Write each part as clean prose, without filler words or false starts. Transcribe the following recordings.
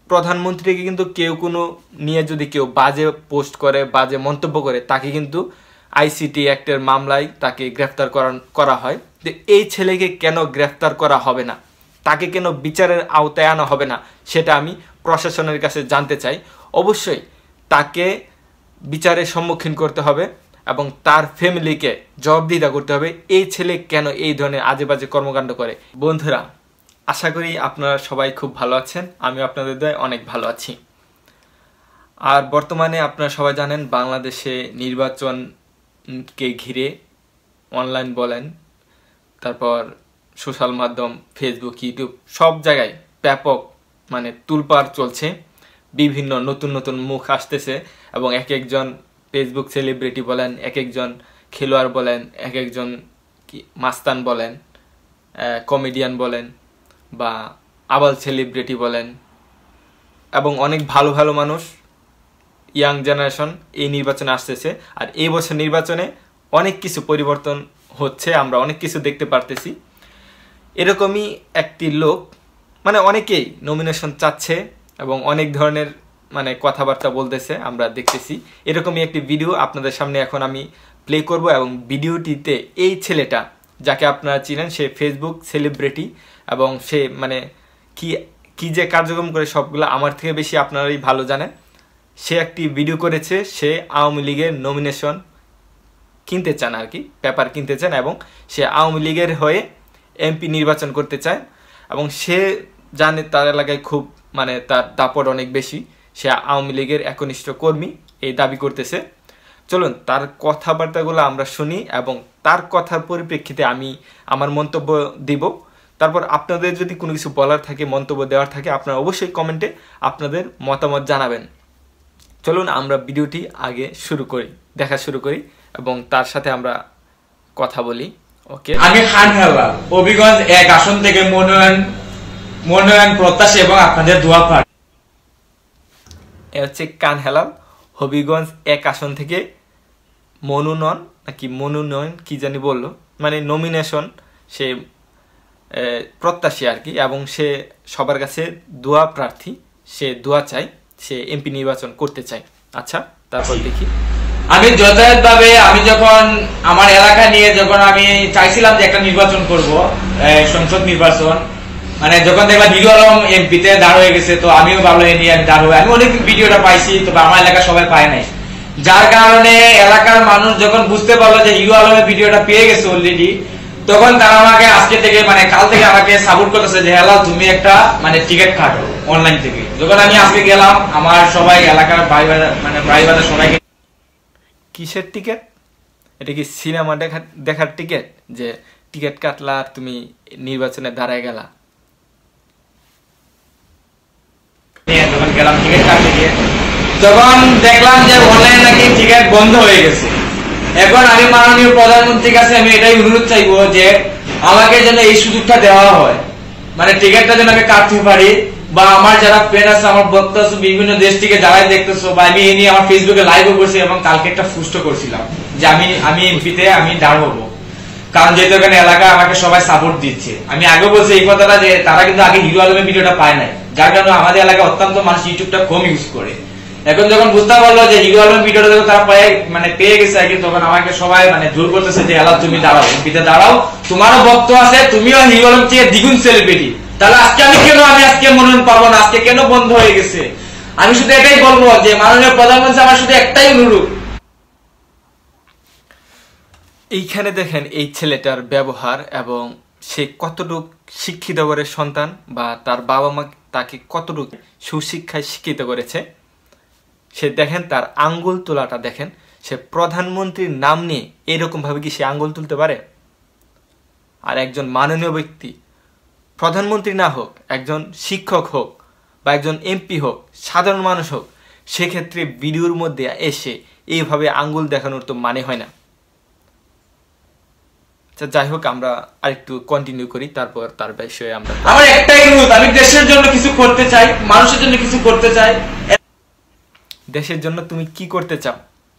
প্রধানমন্ত্রীকে কিন্তু কেউ কোনো নিয়ে যদি কেউ বাজে পোস্ট করে, বাজে মন্তব্য করে, তাকে কিন্তু আইসিটি অ্যাক্টের মামলায় তাকে গ্রেফতার করা হয়। যে এই ছেলেকে কেন গ্রেফতার করা হবে না, তাকে কেন বিচারের আওতায় আনা হবে না, সেটা আমি প্রশাসনের কাছে জানতে চাই। অবশ্যই তাকে বিচারের সম্মুখীন করতে হবে এবং তার ফ্যামিলিকে জবাবদিহিতা করতে হবে। এই ছেলে কেন এই ধরনের আজে বাজে কর্মকাণ্ড করে। বন্ধুরা, আশা করি আপনারা সবাই খুব ভালো আছেন, আমি আপনাদের দয়ায় অনেক ভালো আছি। আর বর্তমানে আপনারা সবাই জানেন বাংলাদেশে নির্বাচনকে ঘিরে অনলাইন বলেন, তারপর সোশ্যাল মাধ্যম, ফেসবুক, ইউটিউব সব জায়গায় ব্যাপক তুলপাড় চলছে। বিভিন্ন নতুন নতুন মুখ আসতেছে এবং এক একজন ফেসবুক সেলিব্রিটি বলেন, এক একজন খেলোয়াড় বলেন, এক একজন মাস্তান বলেন, কমেডিয়ান বলেন বা আবাল সেলিব্রিটি বলেন, এবং অনেক ভালো ভালো মানুষ, ইয়াং জেনারেশন এই নির্বাচনে আসতেছে। আর এই বছর নির্বাচনে অনেক কিছু পরিবর্তন হচ্ছে, আমরা অনেক কিছু দেখতে পারতেছি। এরকমই একটি লোক অনেকেই নমিনেশন চাচ্ছে এবং অনেক ধরনের কথাবার্তা বলতেছে, আমরা দেখতেছি। এরকমই একটি ভিডিও আপনাদের সামনে এখন আমি প্লে করব এবং ভিডিওটিতে এই ছেলেটা, যাকে আপনারা চিনেন, সে ফেসবুক সেলিব্রিটি এবং সে কি যে কার্যক্রম করে সবগুলো আমার থেকে বেশি আপনারাই ভালো জানেন। সে একটি ভিডিও করেছে, সে আওয়ামী লীগের নমিনেশন কিনতে চান, পেপার কিনতে চান এবং সে আওয়ামী লীগের হয়ে এমপি নির্বাচন করতে চায় এবং সে জানে তার এলাকায় খুব তার দাপট অনেক বেশি, সে আওয়ামী লীগের একনিষ্ঠ কর্মী এই দাবি করতেছে। চলুন তার কথাবার্তাগুলো আমরা শুনি এবং তার কথার পরিপ্রেক্ষিতে আমি আমার মন্তব্য দিব। তারপর আপনাদের যদি কোনো কিছু বলার থাকে, মন্তব্য দেওয়ার থাকে, আপনারা অবশ্যই কমেন্টে আপনাদের মতামত জানাবেন। চলুন আমরা ভিডিওটি আগে দেখা শুরু করি এবং তার সাথে আমরা কথা বলি। ওকে, আমি খান হেলাল, হবিগঞ্জ 1 আসন থেকে মনোনয়ন প্রত্যাশী এবং আপনাদের দোয়া পাই। এ হচ্ছে কান হেলাল, হবিগঞ্জ 1 আসন থেকে মনোনয়ন কি জানি বললো, নমিনেশন সে প্রত্যাশী এবং সে সবার কাছে দোয়া প্রার্থী, সে দোয়া চাই, সে এমপি নির্বাচন করতে চায়। আচ্ছা, তারপর দেখি। আমি যথাযথভাবে আমি যখন আমার এলাকা নিয়ে যখন আমি চাইছিলাম যে একটা নির্বাচন করব, সংসদ নির্বাচন, যখন দেখলাম হিরো আলম এমপিতে দাঁড় হয়ে গেছে, তো আমিও ভাবলাম এই নিয়ে আমি দাঁড় হয়ে, আমি অনেক ভিডিওটা পাইছি, তবে আমার এলাকা সবাই পায় নাই, যার কারণে এলাকার মানুষ যখন বুঝতে পারলো যে হিরো আলমের ভিডিওটা পেয়ে গেছে অলরেডি, তখন তারা আমাকে আজকে থেকে কাল থেকে আমাকে সাপোর্ট করতেছে যে হেলাল তুমি একটা টিকিট কাটো অনলাইন থেকে। যখন আমি আজকে গেলাম, আমার সবাই এলাকার ভাই বাজার সবাইকে, কিসের টিকিট? এটা কি সিনেমা দেখার টিকিট যে টিকিট কাটলা আর তুমি নির্বাচনে দাঁড়ায় গেলা? যখন গেলাম টিকিট কাটতে গিয়ে, যখন দেখলাম যে অনলাইন নাকি টিকিট বন্ধ হয়ে গেছে, এখন আমি মাননীয় প্রধানমন্ত্রীর কাছে আমি এটাই অনুরোধ চাইবো যে আমাকে যেন এই সুযোগটা দেওয়া হয়, টিকিটটা যেন আমি কাটতে পারি, বা আমার যারা ফ্রেন্ড আছে, আমার ভক্ত আছে বিভিন্ন দেশ থেকে যারাই দেখতেছো, বা আমি এই নিয়ে আমার ফেসবুকে লাইভও করছি এবং কালকে একটা পোস্ট করছিলাম যে আমি এমপিতে আমি দাঁড় হবো, কারণ যেহেতু এখানে এলাকা আমাকে সবাই সাপোর্ট দিচ্ছে। আমি আগে বলছি এই কথাটা যে তারা কিন্তু আগে হিরো আলমের ভিডিওটা পায় নাই, যার কারণে আমাদের এলাকায় অত্যন্ত মানুষ ইউটিউবটা কম ইউজ করে। এখন যখন বুঝতে পারলো যে হিরো আলমের ভিডিওটা যখন তারা পেয়ে গেছে, তখন আমাকে সবাই জোর করতেছে যে হেলাল তুমি দাঁড়াও, এমপিতে দাঁড়াও, তোমারও ভক্ত আছে, তুমিও হিরো আলম থেকে দ্বিগুণ সেলিব্রিটি, তাহলে আজকে আমি আজকে মনোনয়ন পাবো না, আজকে কেন বন্ধ হয়ে গেছে? আমি শুধু এটাই বলবো যে মাননীয় প্রধানমন্ত্রী, আমার শুধু একটাই অনুরোধ। এইখানে দেখেন এই ছেলেটার ব্যবহার এবং সে কতটুক শিক্ষিত করে সন্তান, বা তার বাবা মা তাকে কতটুকু সুশিক্ষায় শিক্ষিত করেছে। সে দেখেন তার আঙ্গুল তোলাটা দেখেন, সে প্রধানমন্ত্রীর নাম নিয়ে এরকম ভাবে কি সে আঙ্গুল তুলতে পারে? আর একজন মাননীয় ব্যক্তি, প্রধানমন্ত্রী না হোক, একজন শিক্ষক হোক বা একজন এমপি হোক, সাধারণ মানুষ হোক, সেক্ষেত্রে ভিডিওর মধ্যে এসে এইভাবে আঙ্গুল দেখানোর তো মানে হয় না। যাই হোক, আমরা আরেকটু কন্টিনিউ করি, তারপর তার বিষয়ে আমরা। আমার একটাই অনুরোধ, আমি দেশের জন্য কিছু করতে চাই, মানুষের জন্য কিছু করতে চাই। দেশের জন্য তুমি কি করতে চাও?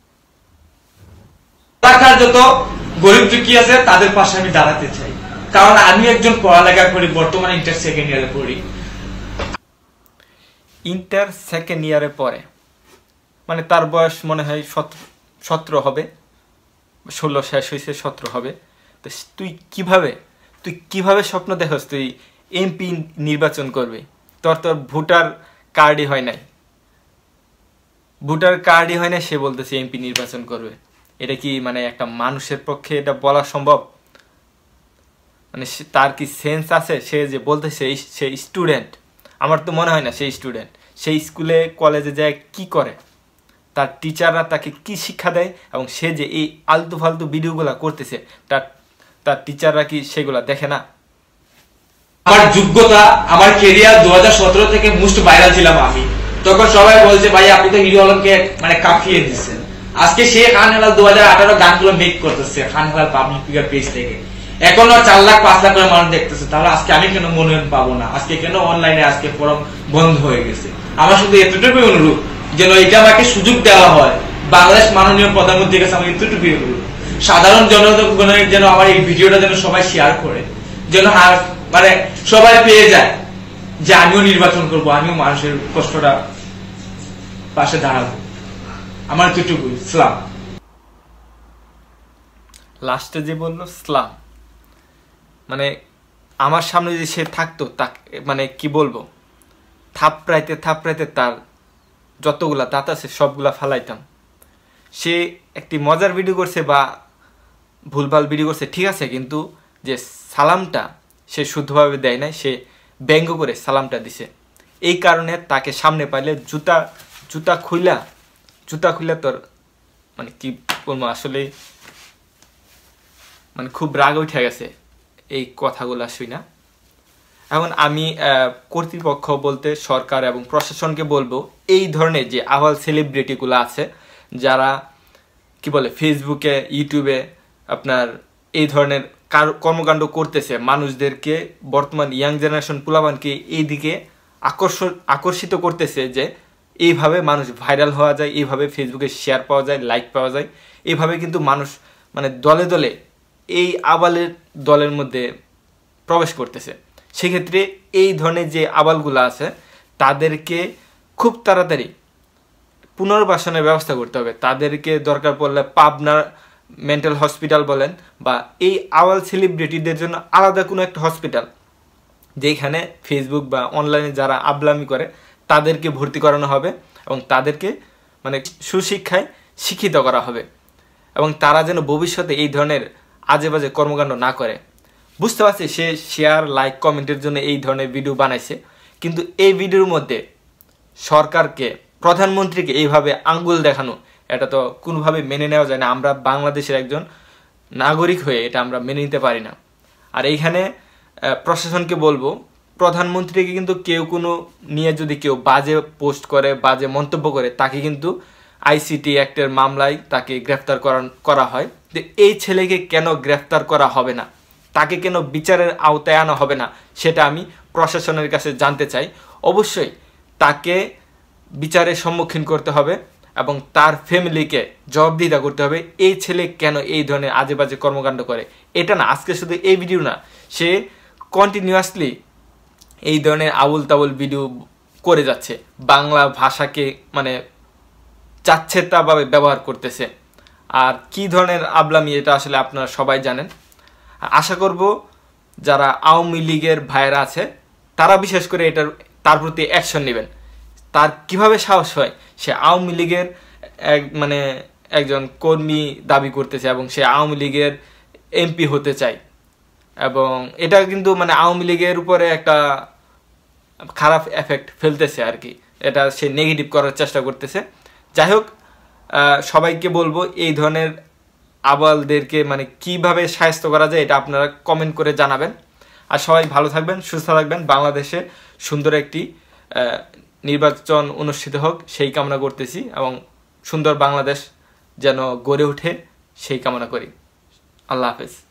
এলাকার যত গরিব দুঃখী আছে তাদের পাশে আমি দাঁড়াতে চাই, কারণ আমি একজন পড়ালেখা করি, বর্তমানে ইন্টার সেকেন্ড ইয়ারে পড়ি। ইন্টার সেকেন্ড ইয়ারে পড়ে, মানে তার বয়স মনে হয় 17 হবে, 16 শেষ হয়েছে, 17 হবে। তো তুই কিভাবে স্বপ্ন দেখস তুই এমপি নির্বাচন করবি? তোর ভোটার কার্ডই হয় নাই, সে বলতেছে এমপি নির্বাচন করবে। এটা কি মানে একটা মানুষের পক্ষে এটা বলা সম্ভব? মানে তার কি সেন্স আছে? সে যে বলতেছে সে স্টুডেন্ট, আমার তো মনে হয় না সেই স্টুডেন্ট। সেই স্কুলে কলেজে যায় কি করে, তার টিচাররা তাকে কি শিক্ষা দেয়, এবং সে যে এই আলতু ফালতু ভিডিওগুলা করতেছে তার টিচাররা কি সেগুলা দেখে না? আমার যোগ্যতা, আমার কেরিয়ার 2017 থেকে মোস্ট ভাইরাল ছিলাম আমি, তখন সবাই বলছে ভাই আপনি তো হিরো আলমকে মানে কাঁপিয়ে দিচ্ছেন। আজকে সে খান হেলাল 2018 গানগুলো মেক করতেছে Khan Helal public figure page থেকে, এখনো 4 লাখ 5 লাখ করে মানুষ দেখতেছে। তাহলে আজকে আমি কেন মনোনয়ন পাবো না? আজকে কেন অনলাইনে আজকে ফরম বন্ধ হয়ে গেছে? আমার শুধু এতটুকুই অনুরোধ যেন এটা আমাকে সুযোগ দেওয়া হয়, বাংলাদেশ মাননীয় প্রধানমন্ত্রীর কাছে আমার এতটুকুই অনুরোধ, সাধারণ জনগণের যেন আমার এই ভিডিওটা যেন সবাই শেয়ার করে, যেন মানে সবাই পেয়ে যায় যে আমিও নির্বাচন করব, আমিও মানুষের কষ্টটা পাশে দাঁড়াবো। আমার এতটুকুই। ইসলাম লাস্টে যে বললো ইসলাম, মানে আমার সামনে যদি সে থাকতো মানে কি বলবো, থাপড়াইতে তার যতগুলা দাঁত আছে সবগুলা ফালাইতাম। সে একটি মজার ভিডিও করছে বা ভুলভাল ভিডিও করছে, ঠিক আছে, কিন্তু যে সালামটা সে শুদ্ধভাবে দেয় নাই, সে ব্যঙ্গ করে সালামটা দিছে। এই কারণে তাকে সামনে পাইলে জুতা খুইলা তোর মানে কি বলবো, আসলে মানে খুব রাগ উঠে গেছে এই কথাগুলো শুই না। এখন আমি কর্তৃপক্ষ বলতে সরকার এবং প্রশাসনকে বলবো, এই ধরনের যে আওয়াল সেলিব্রিটিগুলো আছে যারা কি বলে ফেসবুকে ইউটিউবে আপনার এই ধরনের কর্মকাণ্ড করতেছে, মানুষদেরকে বর্তমান ইয়াং জেনারেশন পোলাপানকে এইদিকে আকর্ষিত করতেছে যে এইভাবে মানুষ ভাইরাল হওয়া যায়, এইভাবে ফেসবুকে শেয়ার পাওয়া যায়, লাইক পাওয়া যায়। এইভাবে কিন্তু মানুষ মানে দলে দলে এই আবালের দলের মধ্যে প্রবেশ করতেছে। সেক্ষেত্রে এই ধরনের যে আবালগুলো আছে তাদেরকে খুব তাড়াতাড়ি পুনর্বাসনের ব্যবস্থা করতে হবে। তাদেরকে দরকার পড়লে পাবনার মেন্টাল হসপিটাল বলেন, বা এই আওয়াল সেলিব্রিটিদের জন্য আলাদা কোনো একটা হসপিটাল, যেখানে ফেসবুক বা অনলাইনে যারা আবলামি করে তাদেরকে ভর্তি করানো হবে এবং তাদেরকে মানে সুশিক্ষায় শিক্ষিত করা হবে, এবং তারা যেন ভবিষ্যতে এই ধরনের আজে বাজে কর্মকাণ্ড না করে। বুঝতে পারছি সে শেয়ার লাইক কমেন্টের জন্য এই ধরনের ভিডিও বানাইছে, কিন্তু এই ভিডিওর মধ্যে সরকারকে, প্রধানমন্ত্রীকে এইভাবে আঙ্গুল দেখানো, এটা তো কোনোভাবে মেনে নেওয়া যায় না। আমরা বাংলাদেশের একজন নাগরিক হয়ে এটা আমরা মেনে নিতে পারি না। আর এইখানে প্রশাসনকে বলবো, প্রধানমন্ত্রীকে কিন্তু কোনো নিয়ে যদি কেউ বাজে পোস্ট করে, বাজে মন্তব্য করে, তাকে কিন্তু আইসিটি অ্যাক্টের মামলায় তাকে গ্রেফতার করা হয়। তো এই ছেলেকে কেন গ্রেফতার করা হবে না, তাকে কেন বিচারের আওতায় আনা হবে না, সেটা আমি প্রশাসনের কাছে জানতে চাই। অবশ্যই তাকে বিচারের সম্মুখীন করতে হবে এবং তার ফ্যামিলিকে জবাবদিহিতা করতে হবে। এই ছেলে কেন এই ধরনের আজে বাজে কর্মকাণ্ড করে, এটা না আজকে শুধু এই ভিডিও না, সে কন্টিনিউয়াসলি এই ধরনের আবুল তাবুল ভিডিও করে যাচ্ছে, বাংলা ভাষাকে মানে চাচ্ছে তাভাবে ব্যবহার করতেছে। আর কি ধরনের আবলামি এটা আসলে আপনারা সবাই জানেন। আশা করব যারা আওয়ামী লীগের ভাইয়েরা আছে তারা বিশেষ করে তার প্রতি অ্যাকশন নেবেন। তার কিভাবে সাহস হয়, সে আওয়ামী লীগের মানে একজন কর্মী দাবি করতেছে এবং সে আওয়ামী লীগের এমপি হতে চায়, এবং এটা কিন্তু মানে আওয়ামী লীগের উপরে একটা খারাপ এফেক্ট ফেলতেছে আর কি, এটা সে নেগেটিভ করার চেষ্টা করতেছে। যাই হোক, সবাইকে বলবো এই ধরনের আবালদেরকে মানে কিভাবে সাহায্য করা যায় এটা আপনারা কমেন্ট করে জানাবেন। আর সবাই ভালো থাকবেন, সুস্থ থাকবেন, বাংলাদেশে সুন্দর একটি নির্বাচন অনুষ্ঠিত হোক সেই কামনা করতেছি, এবং সুন্দর বাংলাদেশ যেন গড়ে ওঠে সেই কামনা করি। আল্লাহ হাফেজ।